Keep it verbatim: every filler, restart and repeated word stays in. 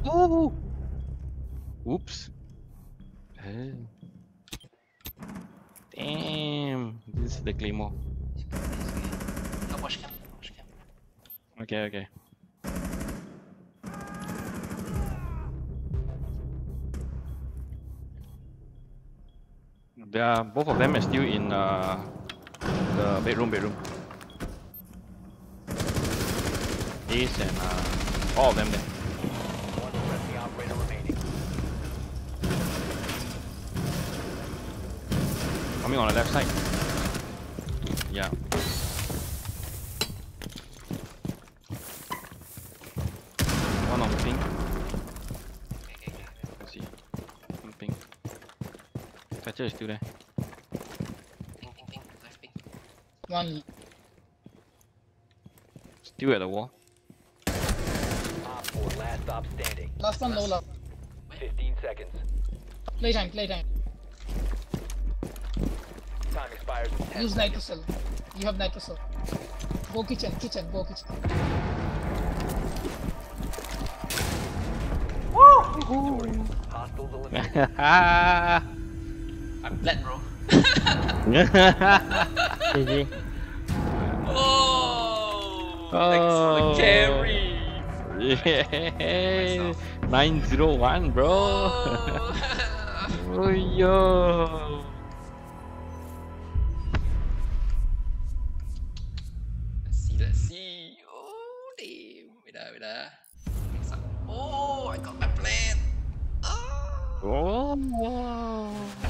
Oh! Oops. Hey. Damn. This is the Claymore. No, push cam. Push cam. Okay, okay. They are, both of them are still in uh, the bedroom, bedroom. Ace and uh, all of them there. One friendly operator remaining. Coming on the left side. Yeah. One on ping. Okay, okay, okay. Let's see. On ping. Thatcher is still there. Ping, ping, ping. Left ping. One. Still at the wall. Op four, last stop standing. Last one low love. fifteen seconds. Playtime, playtime. Time expires in ten Use seconds. Nitrocell. You have Nitrocell. Go kitchen, kitchen, go kitchen. Victorious. Hostiles eliminated. I'm bled, bro. G G. Oh! Oh. Thanks for the carry. Yeah. nine zero one, bro. Oh. Oh, yo. Let's see, let's see. Oh, damn. Wait, ah, wait, ah. Mix up. Oh, I got my plan. Oh. Oh.